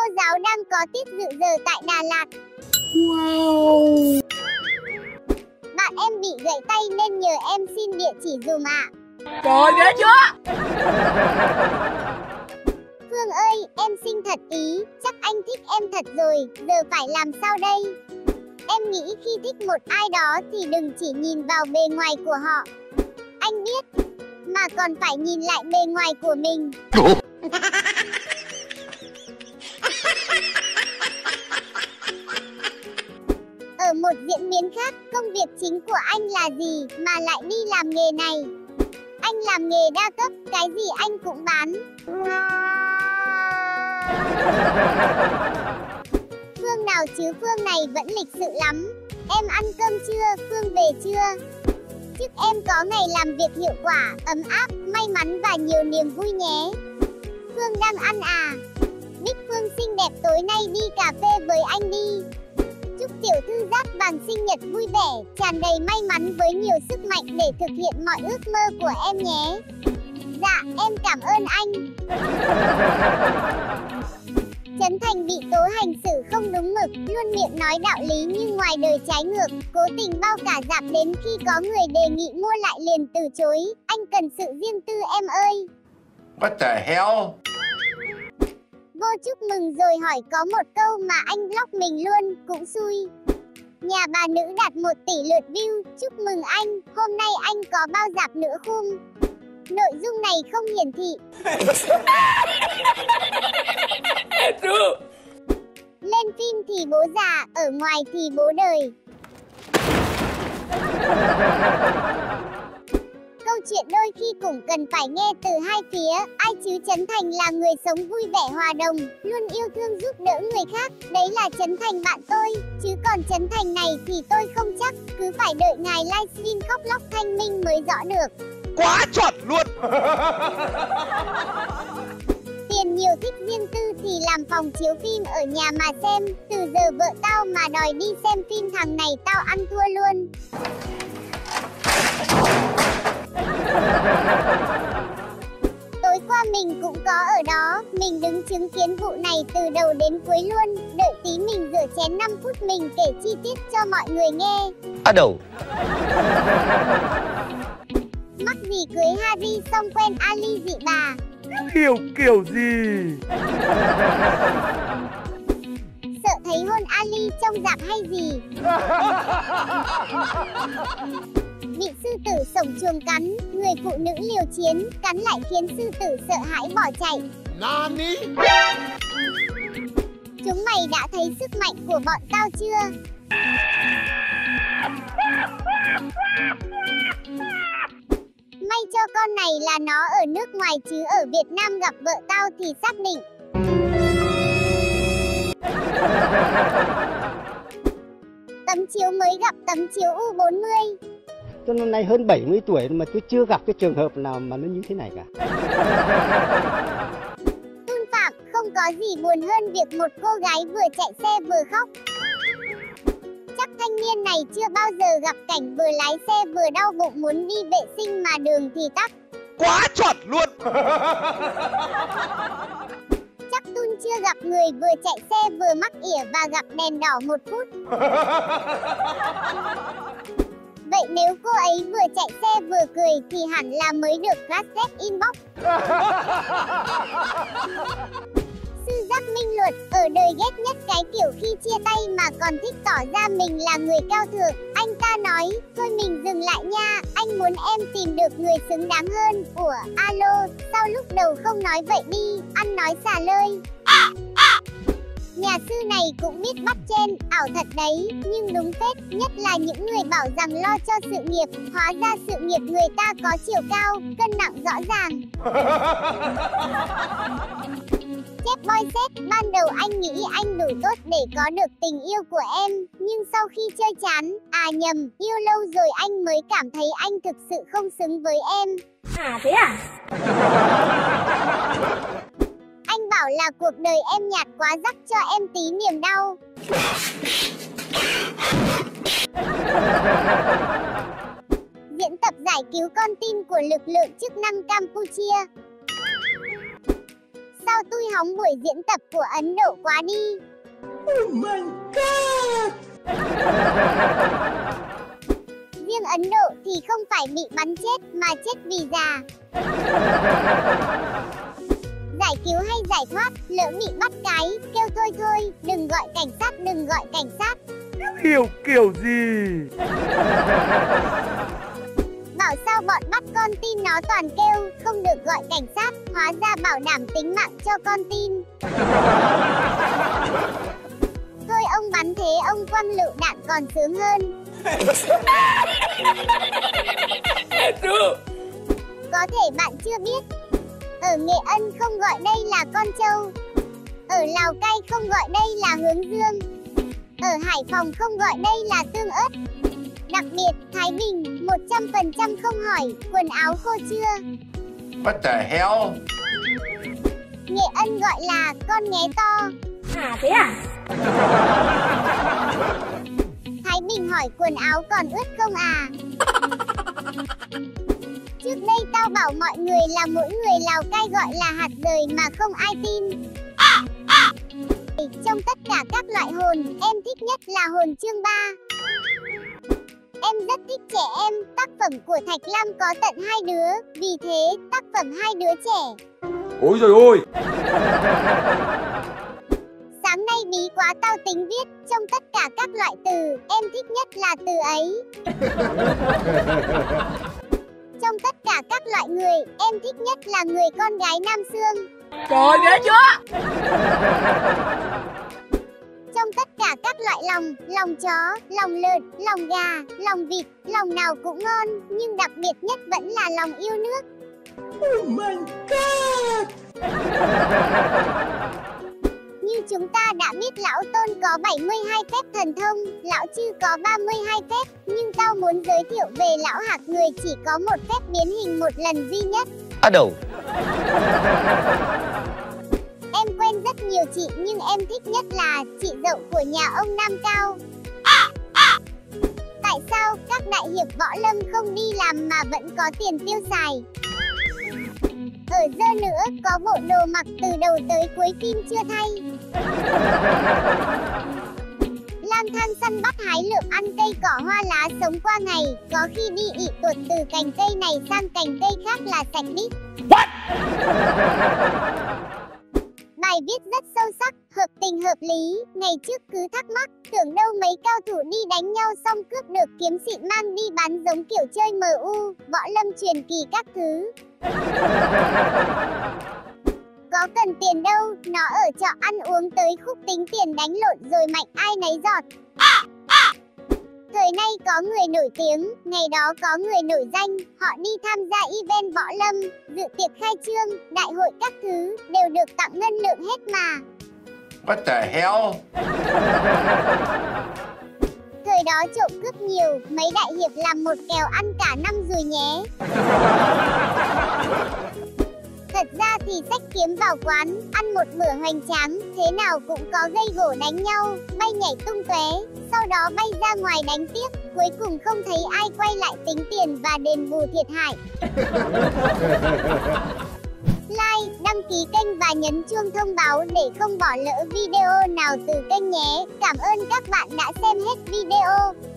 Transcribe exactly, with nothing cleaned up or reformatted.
giáo đang có tiết dự giờ tại Đà Lạt. Wow. Bạn em bị gãy tay nên nhờ em xin địa chỉ dùm ạ. Trời ghê chưa? Phương ơi, em xinh thật ý, chắc anh thích em thật rồi, giờ phải làm sao đây? Em nghĩ khi thích một ai đó thì đừng chỉ nhìn vào bề ngoài của họ. Anh biết, mà còn phải nhìn lại bề ngoài của mình. Ở một diễn biến khác, công việc chính của anh là gì mà lại đi làm nghề này? Anh làm nghề đa cấp, cái gì anh cũng bán. Phương nào chứ Phương này vẫn lịch sự lắm. Em ăn cơm chưa, Phương về chưa? Chúc em có ngày làm việc hiệu quả, ấm áp, may mắn và nhiều niềm vui nhé. Phương đang ăn à? Bích Phương xinh đẹp, tối nay đi cà phê với anh đi. Chúc tiểu thư Giáp Vàng sinh nhật vui vẻ, tràn đầy may mắn với nhiều sức mạnh để thực hiện mọi ước mơ của em nhé. Dạ, em cảm ơn anh. Trấn Thành bị tố hành xử không đúng mực, luôn miệng nói đạo lý nhưng ngoài đời trái ngược, cố tình bao cả rạp đến khi có người đề nghị mua lại liền từ chối. Anh cần sự riêng tư em ơi. What the hell? Vô chúc mừng rồi hỏi có một câu mà anh block mình luôn, cũng xui. Nhà bà nữ đạt một tỷ lượt view, chúc mừng anh, hôm nay anh có bao rạp nữa khum. Nội dung này không hiển thị. Lên phim thì bố già, ở ngoài thì bố đời. Câu chuyện đôi khi cũng cần phải nghe từ hai phía. Ai chứ Trấn Thành là người sống vui vẻ hòa đồng, luôn yêu thương giúp đỡ người khác. Đấy là Trấn Thành bạn tôi. Chứ còn Trấn Thành này thì tôi không chắc. Cứ phải đợi ngài livestream khóc lóc thanh minh mới rõ được. Quá chuẩn luôn. Tiền nhiều thích riêng tư thì làm phòng chiếu phim ở nhà mà xem. Từ giờ vợ tao mà đòi đi xem phim thằng này tao ăn thua luôn. Tối qua mình cũng có ở đó, mình đứng chứng kiến vụ này từ đầu đến cuối luôn. Đợi tí mình rửa chén năm phút mình kể chi tiết cho mọi người nghe. À đầu. Mắc gì cưới Harry xong quen Ali dị bà. Kiểu kiểu gì? Sợ thấy hôn Ali trong rạp hay gì? Bị sư tử sổng chuồng cắn, người phụ nữ liều chiến, cắn lại khiến sư tử sợ hãi bỏ chạy. Nani? Chúng mày đã thấy sức mạnh của bọn tao chưa? May cho con này là nó ở nước ngoài chứ ở Việt Nam gặp vợ tao thì xác định. Tấm chiếu mới gặp tấm chiếu U bốn mươi. Tôi năm nay hơn bảy mươi tuổi mà tôi chưa gặp cái trường hợp nào mà nó như thế này cả. Tun Phạm, không có gì buồn hơn việc một cô gái vừa chạy xe vừa khóc. Chắc thanh niên này chưa bao giờ gặp cảnh vừa lái xe vừa đau bụng muốn đi vệ sinh mà đường thì tắc. Quá chuẩn luôn. Chắc Tun chưa gặp người vừa chạy xe vừa mắc ỉa và gặp đèn đỏ một phút. Vậy nếu cô ấy vừa chạy xe vừa cười thì hẳn là mới được Grassrec inbox. Sư Giác Minh Luật, ở đời ghét nhất cái kiểu khi chia tay mà còn thích tỏ ra mình là người cao thượng. Anh ta nói, thôi mình dừng lại nha, anh muốn em tìm được người xứng đáng hơn. Ủa, alo, sao lúc đầu không nói vậy đi, ăn nói xả lơi. Nhà sư này cũng biết bắt chen, ảo thật đấy, nhưng đúng phết, nhất là những người bảo rằng lo cho sự nghiệp, hóa ra sự nghiệp người ta có chiều cao, cân nặng rõ ràng. Chép boy set, ban đầu anh nghĩ anh đủ tốt để có được tình yêu của em, nhưng sau khi chơi chán, à nhầm, yêu lâu rồi anh mới cảm thấy anh thực sự không xứng với em. À thế à? Anh bảo là cuộc đời em nhạt quá rắc cho em tí niềm đau. Diễn tập giải cứu con tin của lực lượng chức năng Campuchia. Sao tôi hóng buổi diễn tập của Ấn Độ quá đi. Oh my god. Riêng Ấn Độ thì không phải bị bắn chết mà chết vì già. Giải cứu hay giải thoát, lỡ bị bắt cái, kêu thôi thôi, đừng gọi cảnh sát, đừng gọi cảnh sát. Hiểu kiểu gì? Bảo sao bọn bắt con tin nó toàn kêu, không được gọi cảnh sát, hóa ra bảo đảm tính mạng cho con tin. Thôi ông bắn thế ông quăng lựu đạn còn sướng hơn. Có thể bạn chưa biết, ở Nghệ Ân không gọi đây là con trâu, ở Lào Cai không gọi đây là hướng dương, ở Hải Phòng không gọi đây là tương ớt. Đặc biệt, Thái Bình một trăm phần trăm không hỏi quần áo khô chưa. What the hell? Nghệ Ân gọi là con nghé to. À thế à? Thái Bình hỏi quần áo còn ướt không à? Trước đây tao bảo mọi người là mỗi người Lào Cai gọi là hạt rời mà không ai tin. Trong tất cả các loại hồn, em thích nhất là hồn chương ba. Em rất thích trẻ em, tác phẩm của Thạch Lam có tận hai đứa, vì thế tác phẩm hai đứa trẻ. Ôi giời ơi. Sáng nay bí quá tao tính viết, trong tất cả các loại từ, em thích nhất là từ ấy. Trong tất cả các loại người, em thích nhất là người con gái Nam Xương. Trời ghê chưa? Trong tất cả các loại lòng, lòng chó, lòng lợn, lòng gà, lòng vịt, lòng nào cũng ngon, nhưng đặc biệt nhất vẫn là lòng yêu nước. Oh my god. Như chúng ta đã biết Lão Tôn có bảy mươi hai phép thần thông, Lão Chư có ba mươi hai phép, nhưng tao muốn giới thiệu về Lão Hạc người chỉ có một phép biến hình một lần duy nhất. Bắt đầu. Em quen rất nhiều chị nhưng em thích nhất là chị dậu của nhà ông Nam Cao. Tại sao các đại hiệp võ lâm không đi làm mà vẫn có tiền tiêu xài? Ở dơ nữa, có bộ đồ mặc từ đầu tới cuối phim chưa thay. Lang thang săn bắt hái lượm ăn cây cỏ hoa lá sống qua ngày, có khi đi ị tuột từ cành cây này sang cành cây khác là sạch đít. What? Bài viết rất sâu sắc, hợp tình hợp lý. Ngày trước cứ thắc mắc, tưởng đâu mấy cao thủ đi đánh nhau xong cướp được kiếm xịn mang đi bán giống kiểu chơi em u, võ lâm truyền kỳ các thứ. Có cần tiền đâu, nó ở trọ ăn uống tới khúc tính tiền đánh lộn rồi mạnh ai nấy giọt. Thời nay có người nổi tiếng, ngày đó có người nổi danh, họ đi tham gia event võ lâm, dự tiệc khai trương, đại hội các thứ, đều được tặng ngân lượng hết mà. What the hell? Thời đó trộm cướp nhiều, mấy đại hiệp làm một kèo ăn cả năm rồi nhé. Thật ra thì xách kiếm vào quán, ăn một bữa hoành tráng, thế nào cũng có gây gổ đánh nhau, bay nhảy tung tóe, sau đó bay ra ngoài đánh tiếp, cuối cùng không thấy ai quay lại tính tiền và đền bù thiệt hại. Like, đăng ký kênh và nhấn chuông thông báo để không bỏ lỡ video nào từ kênh nhé. Cảm ơn các bạn đã xem hết video.